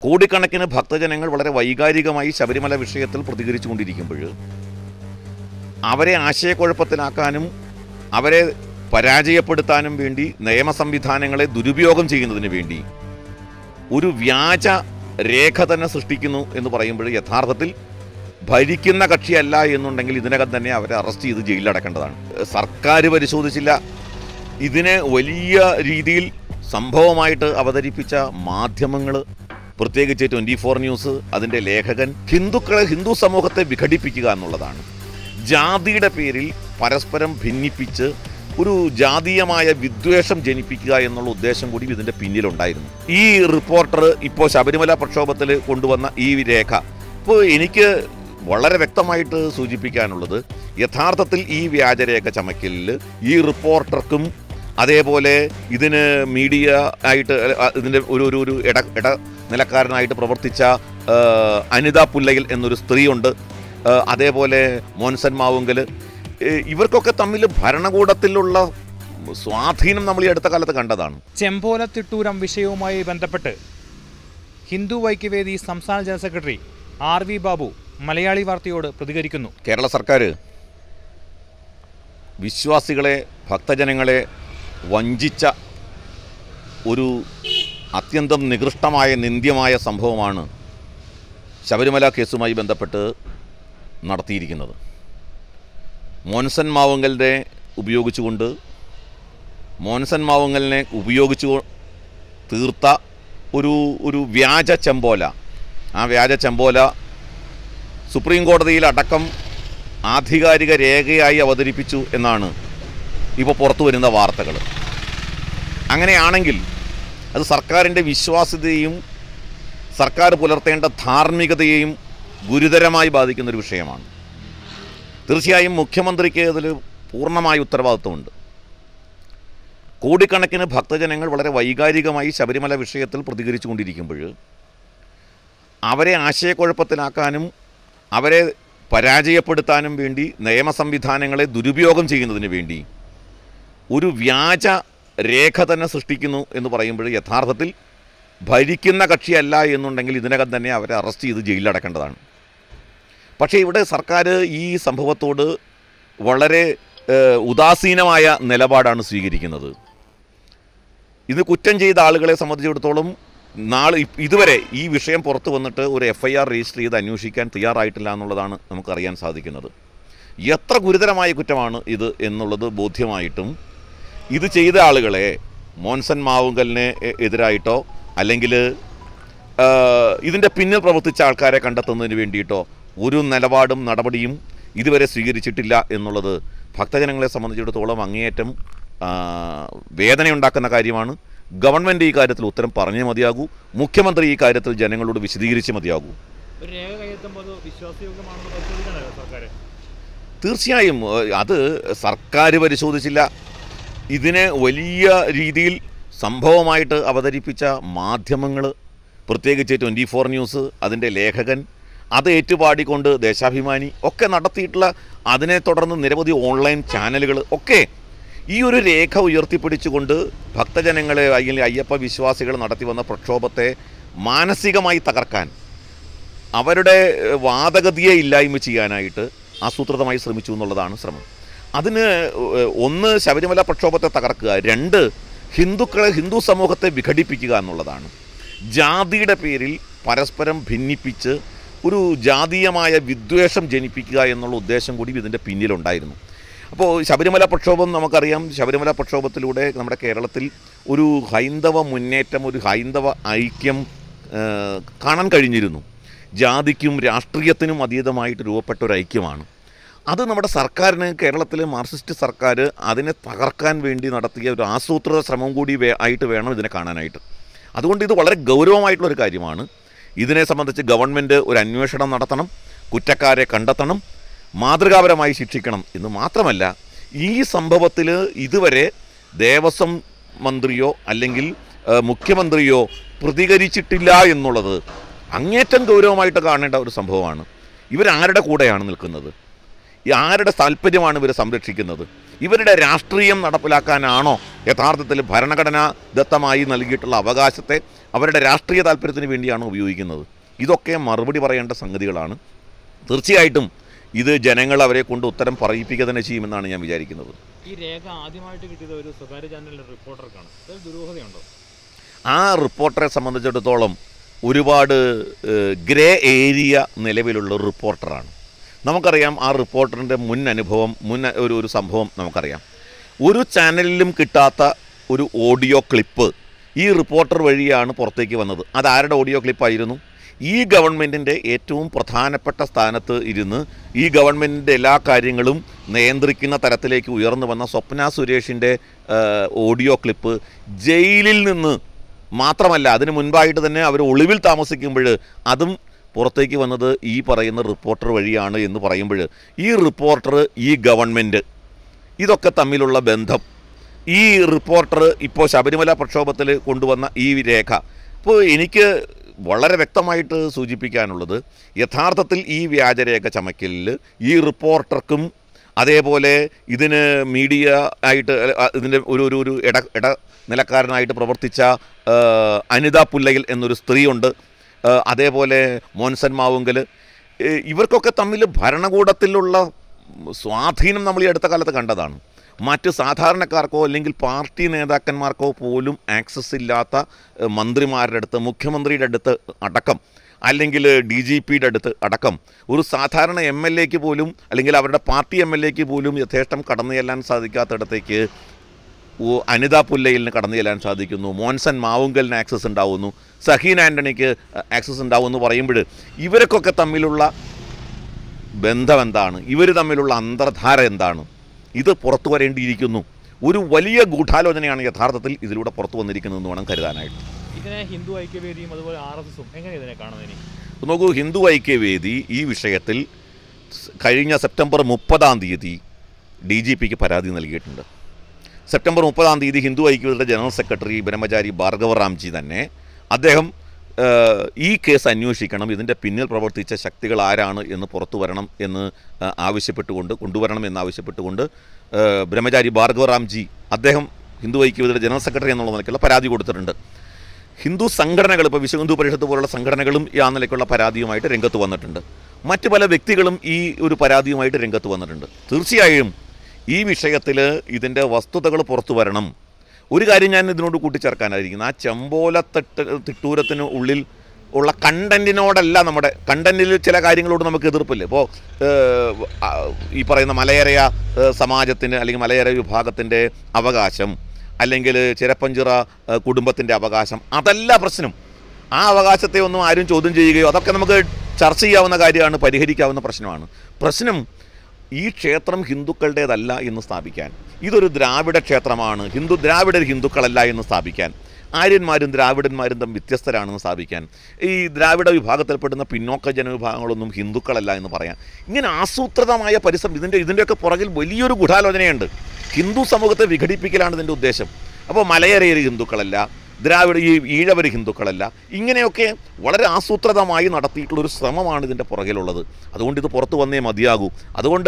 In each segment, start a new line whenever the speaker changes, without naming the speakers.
കോടിക്കണക്കിന് ഭക്തജനങ്ങൾ വളരെ വൈകാരികമായി ശബരിമല വിഷയത്തിൽ പ്രതികരിച്ചുകൊണ്ടിരിക്കുമ്പോൾ അവരെ ആശയക്കുഴപ്പത്തിലാക്കാനും അവരെ പരാജയപ്പെടുത്താനും വേണ്ടി നിയമ സംവിധാനങ്ങളെ ദുരുപയോഗം ചെയ്യുന്നതിന് വേണ്ടി ഒരു വ്യാജ രേഖ തന്നെ സൃഷ്ടിക്കുന്നു എന്ന് പറയുമ്പോൾ യഥാർത്ഥത്തിൽ ഭരിക്കുന്ന കക്ഷിയല്ല എന്നുണ്ടെങ്കിൽ ഇതിനകം തന്നെ അവരെ അറസ്റ്റ് ചെയ്ത് ജയിലിലടക്കേണ്ടതാണ്. സർക്കാർ പരിശോധിച്ചില്ല. ഇതിനെ വലിയ രീതിയിൽ സംഭവമായിട്ട് അവതരിപ്പിച്ച മാധ്യമങ്ങൾ, പ്രത്യേകിച്ച് 24 ന്യൂസ്, അതിൻ്റെ ലേഖകൻ, ഹിന്ദു സമൂഹത്തെ വിഘടിപ്പിക്കുക എന്നുള്ളതാണ്. ജാതിയുടെ പേരിൽ പരസ്പരം ഭിന്നിപ്പിച്ച് ഒരു ജാതീയമായ വിദ്വേഷം ജനിപ്പിക്കുക എന്നുള്ള ഉദ്ദേശം കൂടി ഇതിൻ്റെ പിന്നിലുണ്ടായിരുന്നു. ഈ റിപ്പോർട്ടർ ഇപ്പോൾ ശബരിമല പ്രക്ഷോഭത്തിൽ കൊണ്ടുവന്ന ഈ രേഖ, ഇപ്പോൾ എനിക്ക് വളരെ വ്യക്തമായിട്ട് സൂചിപ്പിക്കാനുള്ളത്, യഥാർത്ഥത്തിൽ ഈ വ്യാജരേഖ ചമയ്ക്കലിൽ ഈ റിപ്പോർട്ടർക്കും അതേപോലെ ഇതിന് മീഡിയ ആയിട്ട് ഇതിൻ്റെ ഒരു ഇടനിലക്കാരനായിട്ട് പ്രവർത്തിച്ച അനിത പുല്ലയിൽ എന്നൊരു സ്ത്രീയുണ്ട്, അതേപോലെ മോൻസൻ മാവുങ്കൽ, ഇവർക്കൊക്കെ തമ്മിൽ ഭരണകൂടത്തിലുള്ള സ്വാധീനം നമ്മൾ ഈ അടുത്ത കാലത്ത് കണ്ടതാണ്.
ചെമ്പോലത്തിട്ടൂരം വിഷയവുമായി ബന്ധപ്പെട്ട് ഹിന്ദു ഐക്യവേദി സംസ്ഥാന general secretary RV Babu Malayali വാർത്തയോട് പ്രതികരിക്കുന്നു.
കേരള സർക്കാർ വിശ്വാസികളെ, ഭക്തജനങ്ങളെ വഞ്ചിച്ച ഒരു അത്യന്തം നികൃഷ്ടമായ, നിന്ദ്യമായ സംഭവമാണ് ശബരിമല കേസുമായി ബന്ധപ്പെട്ട് നടത്തിയിരിക്കുന്നത്. മോൻസൻ മാവുങ്കലിനെ ഉപയോഗിച്ചു തീർത്ത ഒരു വ്യാജ ചെമ്പോല, ആ വ്യാജ ചെമ്പോല സുപ്രീം കോടതിയിൽ അടക്കം ആധികാരിക രേഖയായി അവതരിപ്പിച്ചു എന്നാണ് ഇപ്പോൾ പുറത്തു വരുന്ന വാർത്തകൾ. അങ്ങനെയാണെങ്കിൽ അത് സർക്കാരിൻ്റെ വിശ്വാസ്യതയെയും സർക്കാർ പുലർത്തേണ്ട ധാർമ്മികതയെയും ഗുരുതരമായി ബാധിക്കുന്നൊരു വിഷയമാണ്. തീർച്ചയായും മുഖ്യമന്ത്രിക്ക് അതിൽ പൂർണ്ണമായ ഉത്തരവാദിത്വമുണ്ട്. കോടിക്കണക്കിന് ഭക്തജനങ്ങൾ വളരെ വൈകാരികമായി ശബരിമല വിഷയത്തിൽ പ്രതികരിച്ചു കൊണ്ടിരിക്കുമ്പോൾ അവരെ ആശയക്കുഴപ്പത്തിലാക്കാനും അവരെ പരാജയപ്പെടുത്താനും വേണ്ടി നിയമ സംവിധാനങ്ങളെ ദുരുപയോഗം ചെയ്യുന്നതിന് വേണ്ടി ഒരു വ്യാജ രേഖ തന്നെ സൃഷ്ടിക്കുന്നു എന്ന് പറയുമ്പോൾ യഥാർത്ഥത്തിൽ ഭരിക്കുന്ന കക്ഷിയല്ല എന്നുണ്ടെങ്കിൽ ഇതിനകം തന്നെ അവരെ അറസ്റ്റ് ചെയ്ത് ജയിലിലടക്കേണ്ടതാണ്. പക്ഷേ ഇവിടെ സർക്കാർ ഈ സംഭവത്തോട് വളരെ ഉദാസീനമായ നിലപാടാണ് സ്വീകരിക്കുന്നത്. ഇത് കുറ്റം ചെയ്ത ആളുകളെ സംബന്ധിച്ചിടത്തോളം ഇതുവരെ ഈ വിഷയം പുറത്തു വന്നിട്ട് ഒരു FIR രജിസ്റ്റർ ചെയ്ത് അന്വേഷിക്കാൻ തയ്യാറായിട്ടില്ല എന്നുള്ളതാണ് നമുക്കറിയാൻ സാധിക്കുന്നത്. എത്ര ഗുരുതരമായ കുറ്റമാണ് ഇത് എന്നുള്ളത് ബോധ്യമായിട്ടും ഇത് ചെയ്ത ആളുകളെ മോൻസൻ മാവുങ്കലിനെ എതിരായിട്ടോ അല്ലെങ്കിൽ ഇതിൻ്റെ പിന്നിൽ പ്രവർത്തിച്ച ആൾക്കാരെ കണ്ടെത്തുന്നതിന് വേണ്ടിയിട്ടോ ഒരു നിലപാടും നടപടിയും ഇതുവരെ സ്വീകരിച്ചിട്ടില്ല എന്നുള്ളത് ഭക്തജനങ്ങളെ സംബന്ധിച്ചിടത്തോളം അങ്ങേയറ്റം വേദനയുണ്ടാക്കുന്ന കാര്യമാണ്. ഗവൺമെൻറ് ഈ കാര്യത്തിൽ ഉത്തരം പറഞ്ഞേ മതിയാകൂ. മുഖ്യമന്ത്രി ഈ കാര്യത്തിൽ ജനങ്ങളോട് വിശദീകരിച്ച് മതിയാകൂ. തീർച്ചയായും അത് സർക്കാർ പരിശോധിച്ചില്ല. ഇതിനെ വലിയ രീതിയിൽ സംഭവമായിട്ട് അവതരിപ്പിച്ച മാധ്യമങ്ങൾ, പ്രത്യേകിച്ച് 24 ന്യൂസ്, അതിൻ്റെ ലേഖകൻ, അത് ഏറ്റുപാടിക്കൊണ്ട് ദേശാഭിമാനി ഒക്കെ നടത്തിയിട്ടുള്ള, അതിനെ തുടർന്ന് നിരവധി ഓൺലൈൻ ചാനലുകൾ ഒക്കെ ഈ ഒരു രേഖ ഉയർത്തിപ്പിടിച്ചുകൊണ്ട് ഭക്തജനങ്ങളെ അല്ലെങ്കിൽ അയ്യപ്പ വിശ്വാസികൾ നടത്തി വന്ന പ്രക്ഷോഭത്തെ മാനസികമായി തകർക്കാൻ, അവരുടെ വാദഗതിയെ ഇല്ലായ്മ ചെയ്യാനായിട്ട് ആസൂത്രിതമായി ശ്രമിച്ചു എന്നുള്ളതാണ് ശ്രമം. അതിന് ഒന്ന് ശബരിമല പ്രക്ഷോഭത്തെ തകർക്കുക, രണ്ട് ഹിന്ദു സമൂഹത്തെ വിഘടിപ്പിക്കുക എന്നുള്ളതാണ്. ജാതിയുടെ പേരിൽ പരസ്പരം ഭിന്നിപ്പിച്ച് ഒരു ജാതീയമായ വിദ്വേഷം ജനിപ്പിക്കുക എന്നുള്ള ഉദ്ദേശം കൂടി ഇതിൻ്റെ പിന്നിലുണ്ടായിരുന്നു. അപ്പോൾ ശബരിമല പ്രക്ഷോഭം നമുക്കറിയാം. ശബരിമല പ്രക്ഷോഭത്തിലൂടെ നമ്മുടെ കേരളത്തിൽ ഒരു ഹൈന്ദവ മുന്നേറ്റം, ഒരു ഹൈന്ദവ ഐക്യം കാണാൻ കഴിഞ്ഞിരുന്നു. ജാതിക്കും രാഷ്ട്രീയത്തിനും അതീതമായിട്ട് രൂപപ്പെട്ട ഒരു ഐക്യമാണ് അത്. നമ്മുടെ സർക്കാരിന്, കേരളത്തിലെ മാർക്സിസ്റ്റ് സർക്കാർ അതിനെ തകർക്കാൻ വേണ്ടി നടത്തിയ ഒരു ആസൂത്രിത ശ്രമം കൂടി ആയിട്ട് വേണം ഇതിനെ കാണാനായിട്ട്. അതുകൊണ്ട് ഇത് വളരെ ഗൗരവമായിട്ടുള്ളൊരു കാര്യമാണ്. ഇതിനെ സംബന്ധിച്ച് ഗവൺമെൻറ് ഒരു അന്വേഷണം നടത്തണം, കുറ്റക്കാരെ കണ്ടെത്തണം, മാതൃകാപരമായി ശിക്ഷിക്കണം എന്ന് മാത്രമല്ല, ഈ സംഭവത്തിൽ ഇതുവരെ ദേവസ്വം മന്ത്രിയോ അല്ലെങ്കിൽ മുഖ്യമന്ത്രിയോ പ്രതികരിച്ചിട്ടില്ല എന്നുള്ളത് അങ്ങേറ്റം ഗൗരവമായിട്ട് കാണേണ്ട ഒരു സംഭവമാണ്. ഇവരാരുടെ കൂടെയാണ് നിൽക്കുന്നത്? ആരുടെ താല്പര്യമാണ് ഇവർ സംരക്ഷിക്കുന്നത്? ഇവരുടെ രാഷ്ട്രീയം നടപ്പിലാക്കാനാണോ യഥാർത്ഥത്തിൽ ഭരണഘടനാ ദത്തമായി നൽകിയിട്ടുള്ള അവകാശത്തെ അവരുടെ രാഷ്ട്രീയ താല്പര്യത്തിന് വേണ്ടിയാണ് ഉപയോഗിക്കുന്നത്. ഇതൊക്കെ മറുപടി പറയേണ്ട സംഗതികളാണ്. തീർച്ചയായിട്ടും ഇത് ജനങ്ങൾ അവരെ കൊണ്ട് ഉത്തരം പറയിപ്പിക്കുക തന്നെ ചെയ്യുമെന്നാണ് ഞാൻ വിചാരിക്കുന്നത്.
ഈ രേഖ ആദ്യമായിട്ട് കിട്ടിയത് ഒരു സ്വകാര്യ ചാനലിലെ റിപ്പോർട്ടർക്കാണ്. അതിൽ ദുരൂഹതയുണ്ടോ?
ആ റിപ്പോർട്ടറെ സംബന്ധിച്ചിടത്തോളം ഒരുപാട് ഗ്രേ ഏരിയ നിലവിലുള്ള ഒരു റിപ്പോർട്ടറാണ്. നമുക്കറിയാം ആ റിപ്പോർട്ടറിൻ്റെ മുൻ അനുഭവം, ഒരു സംഭവം നമുക്കറിയാം. ഒരു ചാനലിലും കിട്ടാത്ത ഒരു ഓഡിയോ ക്ലിപ്പ് ഈ റിപ്പോർട്ടർ വഴിയാണ് പുറത്തേക്ക് വന്നത്. അതാരുടെ ഓഡിയോ ക്ലിപ്പായിരുന്നു? ഈ ഗവൺമെൻറ്റിൻ്റെ ഏറ്റവും പ്രധാനപ്പെട്ട സ്ഥാനത്ത് ഇരുന്ന് ഈ ഗവൺമെൻറ്റിൻ്റെ എല്ലാ കാര്യങ്ങളും നിയന്ത്രിക്കുന്ന തരത്തിലേക്ക് ഉയർന്നു വന്ന സ്വപ്ന സുരേഷിൻ്റെ ഓഡിയോ ക്ലിപ്പ് ജയിലിൽ നിന്ന് മാത്രമല്ല, അതിന് മുൻപായിട്ട് തന്നെ അവർ ഒളിവിൽ താമസിക്കുമ്പോൾ അതും പുറത്തേക്ക് വന്നത് ഈ പറയുന്ന റിപ്പോർട്ടർ വഴിയാണ് എന്ന് പറയുമ്പോൾ ഈ റിപ്പോർട്ടർ, ഈ ഗവൺമെൻറ്, ഇതൊക്കെ തമ്മിലുള്ള ബന്ധം, ഈ റിപ്പോർട്ടർ ഇപ്പോൾ ശബരിമല പ്രക്ഷോഭത്തിൽ കൊണ്ടുവന്ന ഈ രേഖ, അപ്പോൾ എനിക്ക് വളരെ വ്യക്തമായിട്ട് സൂചിപ്പിക്കാനുള്ളത് യഥാർത്ഥത്തിൽ ഈ വ്യാജരേഖ ചമയ്ക്കലിൽ ഈ റിപ്പോർട്ടർക്കും അതേപോലെ ഇതിന് മീഡിയ ആയിട്ട് ഇതിൻ്റെ ഒരു ഇടനിലക്കാരനായിട്ട് പ്രവർത്തിച്ച അനിത പുല്ലയിൽ എന്നൊരു സ്ത്രീയുണ്ട്, അതേപോലെ മോൻസൻ മാവുങ്കൽ, ഇവർക്കൊക്കെ തമ്മിൽ ഭരണകൂടത്തിലുള്ള സ്വാധീനം നമ്മൾ ഈ അടുത്ത കാലത്ത് കണ്ടതാണ്. മറ്റ് സാധാരണക്കാർക്കോ അല്ലെങ്കിൽ പാർട്ടി നേതാക്കന്മാർക്കോ പോലും ആക്സസ് ഇല്ലാത്ത മന്ത്രിമാരുടെ അടുത്ത്, മുഖ്യമന്ത്രിയുടെ അടുത്ത് അടക്കം, അല്ലെങ്കിൽ DGPയുടെ അടുത്ത് അടക്കം ഒരു സാധാരണ MLAക്ക് പോലും അല്ലെങ്കിൽ അവരുടെ പാർട്ടി MLAക്ക് പോലും യഥേഷ്ടം കടന്നു ചെല്ലാൻ സാധിക്കാത്തിടത്തേക്ക് അനിത പുല്ലയിലിന് കടന്നു ചെല്ലാൻ സാധിക്കുന്നു, മോൻസൻ മാവുങ്കലിന് ആക്സസ് ഉണ്ടാവുന്നു, സഹീൻ ആൻ്റണിക്ക് ആക്സസ് ഉണ്ടാവുമെന്ന് പറയുമ്പോൾ ഇവരൊക്കെ തമ്മിലുള്ള ബന്ധം എന്താണ്, ഇവർ തമ്മിലുള്ള അന്തർധാര എന്താണ്, ഇത് പുറത്തു വരേണ്ടിയിരിക്കുന്നു. ഒരു വലിയ ഗൂഢാലോചനയാണ് യഥാർത്ഥത്തിൽ ഇതിലൂടെ പുറത്തു വന്നിരിക്കുന്നതെന്ന് വേണം കരുതാനായിട്ട്.
ഇതിനെ ഹിന്ദു ഐക്യവേദിയും അതുപോലെ RSSും എങ്ങനെ ഇതിനെ കാണുന്നതിന്?
നോക്കൂ, ഹിന്ദു ഐക്യവേദി ഈ വിഷയത്തിൽ കഴിഞ്ഞ സെപ്റ്റംബർ 30 DGPക്ക് പരാതി നൽകിയിട്ടുണ്ട്. സെപ്റ്റംബർ 30 ഹിന്ദു ഐക്യവേദിയുടെ ജനറൽ സെക്രട്ടറി ബ്രഹ്മചാരി ഭാർഗവ റാംജി തന്നെ അദ്ദേഹം ഈ കേസ് അന്വേഷിക്കണം, ഇതിൻ്റെ പിന്നിൽ പ്രവർത്തിച്ച ശക്തികൾ ആരാണ് എന്ന് പുറത്തു വരണം എന്ന് കൊണ്ടുവരണം എന്നാവശ്യപ്പെട്ടുകൊണ്ട് ബ്രഹ്മചാരി ഭാർഗവ റാംജി അദ്ദേഹം ഹിന്ദു ഐക്യവേദിയുടെ ജനറൽ സെക്രട്ടറി എന്നുള്ള നിലയ്ക്കുള്ള പരാതി കൊടുത്തിട്ടുണ്ട്. ഹിന്ദു സംഘടനകൾ, ഇപ്പോൾ വിശ്വ ഹിന്ദു പരിഷത്ത് പോലുള്ള സംഘടനകളും ആ നിലയ്ക്കുള്ള പരാതിയുമായിട്ട് രംഗത്ത് വന്നിട്ടുണ്ട്. മറ്റ് പല വ്യക്തികളും ഈ ഒരു പരാതിയുമായിട്ട് രംഗത്ത് വന്നിട്ടുണ്ട്. തീർച്ചയായും ഈ വിഷയത്തിൽ ഇതിൻ്റെ വസ്തുതകൾ പുറത്തു വരണം. ഒരു കാര്യം ഞാൻ ഇതിനോട് കൂട്ടിച്ചേർക്കാനായിരിക്കുന്നു, ആ ചെമ്പോല തിട്ടൂരത്തിന് ഉള്ളിൽ ഉള്ള കണ്ടൻറ്റിനോടല്ല, നമ്മുടെ കണ്ടൻറ്റിൽ ചില കാര്യങ്ങളോട് നമുക്ക് എതിർപ്പില്ല. ഇപ്പോൾ ഈ പറയുന്ന മലയരയ സമാജത്തിന് അല്ലെങ്കിൽ മലയര വിഭാഗത്തിൻ്റെ അവകാശം, അല്ലെങ്കിൽ ചിരപ്പഞ്ചിറ കുടുംബത്തിൻ്റെ അവകാശം, അതല്ല പ്രശ്നം. ആ അവകാശത്തെ ഒന്നും ആരും ചോദ്യം ചെയ്യുകയോ, അതൊക്കെ നമുക്ക് ചർച്ച ചെയ്യാവുന്ന കാര്യമാണ്, പരിഹരിക്കാവുന്ന പ്രശ്നമാണ്. പ്രശ്നം ഈ ക്ഷേത്രം ഹിന്ദുക്കളുടേതല്ല എന്ന് സ്ഥാപിക്കാൻ, ഇതൊരു ദ്രാവിഡ ക്ഷേത്രമാണ്, ദ്രാവിഡർ ഹിന്ദുക്കളല്ല എന്ന് സ്ഥാപിക്കാൻ, ആര്യന്മാരും ദ്രാവിഡന്മാരും തമ്മിൽ വ്യത്യസ്തരാണെന്ന് സ്ഥാപിക്കാൻ, ഈ ദ്രാവിഡ വിഭാഗത്തിൽപ്പെടുന്ന പിന്നോക്ക ജനവിഭാഗങ്ങളൊന്നും ഹിന്ദുക്കളല്ല എന്ന് പറയാൻ, ഇങ്ങനെ ആസൂത്രിതമായ പരിശ്രമം, ഇതിൻ്റെയൊക്കെ പുറകിൽ വലിയൊരു ഗൂഢാലോചനയുണ്ട്. ഹിന്ദു സമൂഹത്തെ വിഘടിപ്പിക്കലാണ് ഇതിൻ്റെ ഉദ്ദേശം. അപ്പോൾ മലയരയർ ഹിന്ദുക്കളല്ല, ഈഴവർ ഹിന്ദുക്കളല്ല, ഇങ്ങനെയൊക്കെ വളരെ ആസൂത്രിതമായി നടത്തിയിട്ടുള്ളൊരു ശ്രമമാണ് ഇതിൻ്റെ പുറകിലുള്ളത്. അതുകൊണ്ട് ഇത് പുറത്തു വന്നേ മതിയാകൂ. അതുകൊണ്ട്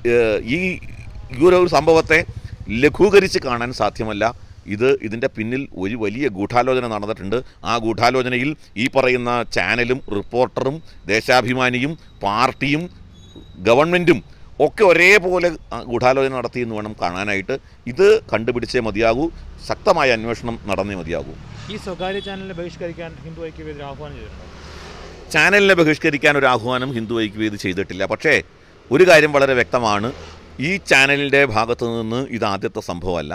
ഈ ഒരു സംഭവത്തെ ലഘൂകരിച്ച് കാണാൻ സാധ്യമല്ല. ഇതിൻ്റെ പിന്നിൽ ഒരു വലിയ ഗൂഢാലോചന നടന്നിട്ടുണ്ട്. ആ ഗൂഢാലോചനയിൽ ഈ പറയുന്ന ചാനലും റിപ്പോർട്ടറും ദേശാഭിമാനിയും പാർട്ടിയും ഗവൺമെൻറ്റും ഒക്കെ ഒരേപോലെ ഗൂഢാലോചന നടത്തിയെന്ന് വേണം കാണാനായിട്ട്. ഇത് കണ്ടുപിടിച്ചേ മതിയാകൂ, ശക്തമായ അന്വേഷണം നടന്നേ മതിയാകൂ.
ഈ സ്വകാര്യ ചാനലിനെ ബഹിഷ്കരിക്കാൻ ഹിന്ദു ഐക്യവേദി ആഹ്വാനം ചെയ്തിട്ടുണ്ടോ?
ചാനലിനെ ബഹിഷ്കരിക്കാൻ ഒരു ആഹ്വാനം ഹിന്ദു ഐക്യവേദി ചെയ്തിട്ടില്ല. പക്ഷേ ഒരു കാര്യം വളരെ വ്യക്തമാണ്, ഈ ചാനലിൻ്റെ ഭാഗത്തു നിന്ന് ഇത് ആദ്യത്തെ സംഭവമല്ല.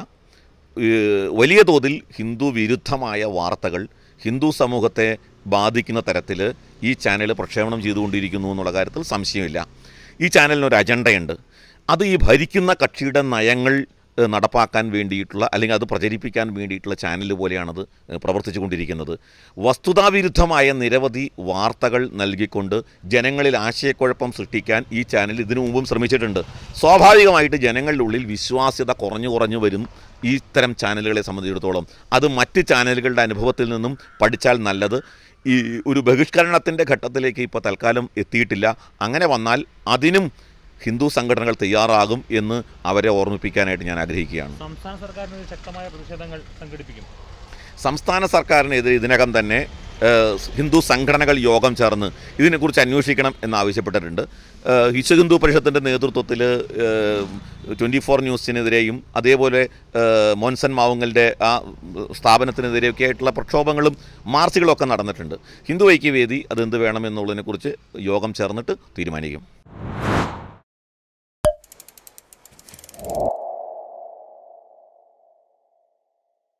വലിയ തോതിൽ ഹിന്ദു വിരുദ്ധമായ വാർത്തകൾ ഹിന്ദു സമൂഹത്തെ ബാധിക്കുന്ന തരത്തിൽ ഈ ചാനൽ പ്രക്ഷേപണം ചെയ്തുകൊണ്ടിരിക്കുന്നു എന്നുള്ള കാര്യത്തിൽ സംശയമില്ല. ഈ ചാനലിനൊരു അജണ്ടയുണ്ട്. അത് ഈ ഭരിക്കുന്ന കക്ഷിയുടെ നയങ്ങൾ നടപ്പാക്കാൻ വേണ്ടിയിട്ടുള്ള, അല്ലെങ്കിൽ അത് പ്രചരിപ്പിക്കാൻ വേണ്ടിയിട്ടുള്ള ചാനൽ പോലെയാണത് പ്രവർത്തിച്ചു കൊണ്ടിരിക്കുന്നത്. വസ്തുതാവിരുദ്ധമായ നിരവധി വാർത്തകൾ നൽകിക്കൊണ്ട് ജനങ്ങളിൽ ആശയക്കുഴപ്പം സൃഷ്ടിക്കാൻ ഈ ചാനൽ ഇതിനു മുമ്പും ശ്രമിച്ചിട്ടുണ്ട്. സ്വാഭാവികമായിട്ട് ജനങ്ങളുടെ ഉള്ളിൽ വിശ്വാസ്യത കുറഞ്ഞു വരും ഇത്തരം ചാനലുകളെ സംബന്ധിച്ചിടത്തോളം. അത് മറ്റ് ചാനലുകളുടെ അനുഭവത്തിൽ നിന്നും പഠിച്ചാൽ നല്ലത്. ഈ ഒരു ബഹിഷ്കരണത്തിൻ്റെ ഘട്ടത്തിലേക്ക് ഇപ്പോൾ തൽക്കാലം എത്തിയിട്ടില്ല. അങ്ങനെ വന്നാൽ അതിനും ഹിന്ദു സംഘടനകൾ തയ്യാറാകും എന്ന് അവരെ ഓർമ്മിപ്പിക്കാനായിട്ട് ഞാൻ ആഗ്രഹിക്കുകയാണ്.
സംസ്ഥാന സർക്കാരിന് ശക്തമായ പ്രതിഷേധങ്ങൾ സംഘടിപ്പിക്കും.
സംസ്ഥാന സർക്കാരിനെതിരെ ഇതിനകം തന്നെ ഹിന്ദു സംഘടനകൾ യോഗം ചേർന്ന് ഇതിനെക്കുറിച്ച് അന്വേഷിക്കണം എന്നാവശ്യപ്പെട്ടിട്ടുണ്ട്. വിശ്വ ഹിന്ദു പരിഷത്തിൻ്റെ നേതൃത്വത്തിൽ 24 ന്യൂസിനെതിരെയും അതേപോലെ മോൻസൺ മാവുങ്കലിൻ്റെ ആ സ്ഥാപനത്തിനെതിരെയൊക്കെ ആയിട്ടുള്ള പ്രക്ഷോഭങ്ങളും മാർച്ചുകളൊക്കെ നടന്നിട്ടുണ്ട്. ഹിന്ദു ഐക്യവേദി അതെന്ത് വേണമെന്നുള്ളതിനെക്കുറിച്ച് യോഗം ചേർന്നിട്ട് തീരുമാനിക്കും.